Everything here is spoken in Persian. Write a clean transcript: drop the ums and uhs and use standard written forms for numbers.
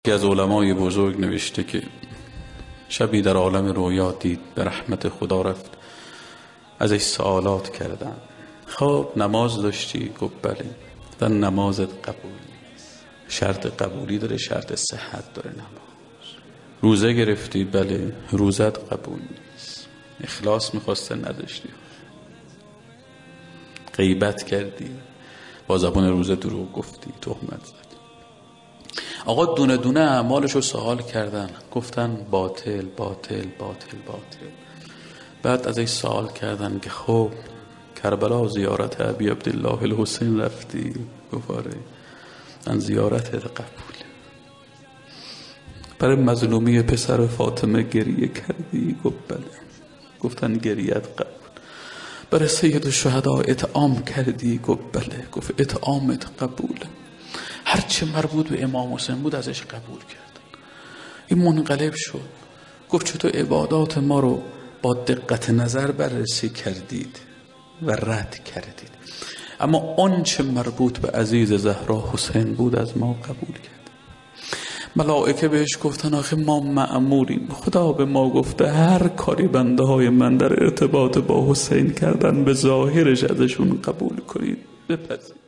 یکی از علمای بزرگ نوشته که شبی در عالم رویا دید به رحمت خدا رفت، ازش سوالات کردن. خب نماز داشتی؟ گفت بله. در نمازت قبول نیست، شرط قبولی داره، شرط صحت داره نماز. روزه گرفتی؟ بله. روزت قبول نیست، اخلاص میخواسته نداشتی. غیبت کردی، با زبان روزه دروغ گفتی، تهمت زدی. آقا دونه دونه اعمالشو سوال کردن، گفتن باطل باطل باطل باطل. بعد ازش سوال کردن که خب کربلا زیارت ابی عبدالله الحسین رفتی؟ گفت آره. من زیارتت قبول. برای مظلومی پسر فاطمه گریه کردی؟ گفت بله. گفتن گریت قبول. برای سید الشهدا اطعام کردی؟ گفت بله. گفت اطعامت قبوله. هرچه مربوط به امام حسین بود ازش قبول کردن. این منقلب شد، گفت چطور عبادات ما رو با دقت نظر بررسی کردید و رد کردید، اما آنچه مربوط به عزیز زهرا حسین بود از ما قبول کرد. ملائکه بهش گفتن آخه ما مأموریم، خدا به ما گفته هر کاری بنده های من در ارتباط با حسین کردن به ظاهرش ازشون قبول کنید، بپذیرید.